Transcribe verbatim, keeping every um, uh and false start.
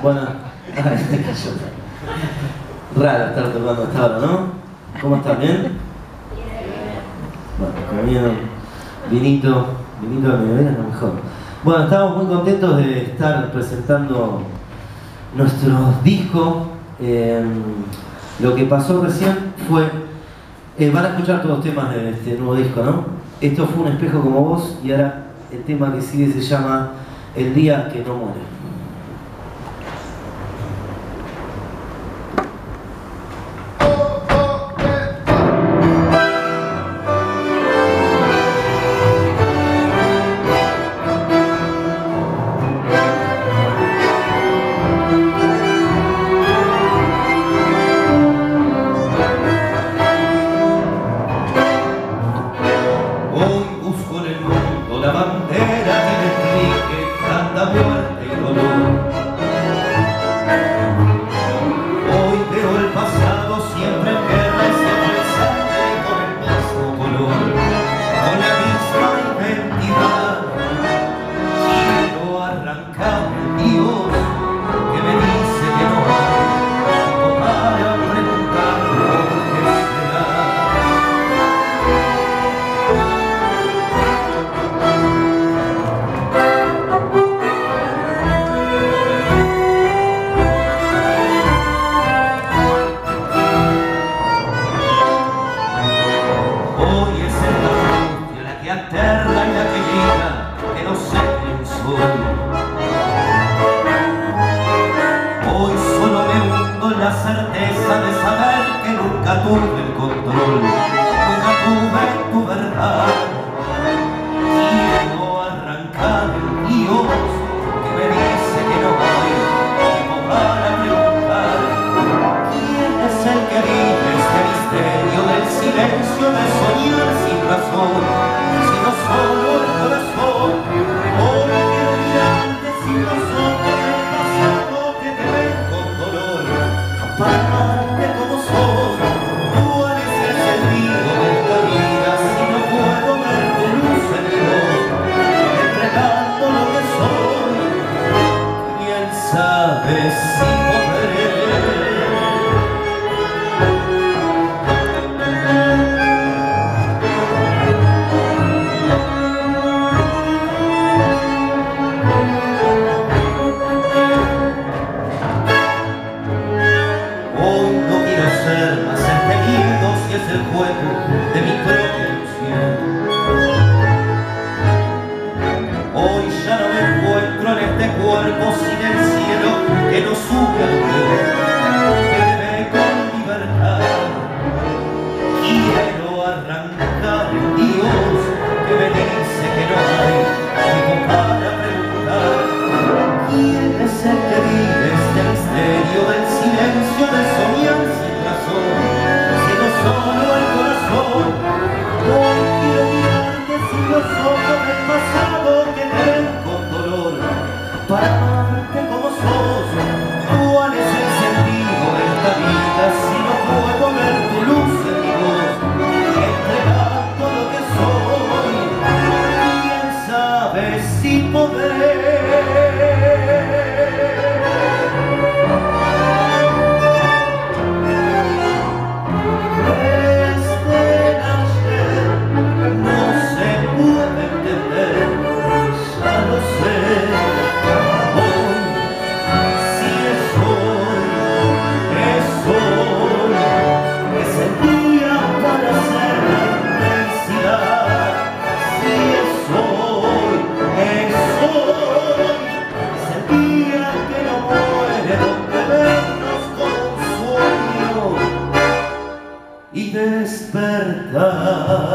Bueno, raro estar tocando esta hora, ¿no? ¿Cómo están? ¿Bien? Bueno, comiendo vinito, vinito de mediodía es lo mejor. Bueno, estamos muy contentos de estar presentando nuestro disco. Eh, lo que pasó recién fue, eh, van a escuchar todos los temas de este nuevo disco, ¿no? Esto fue Un espejo como vos, y ahora el tema que sigue se llama El día que no muere. Despertar.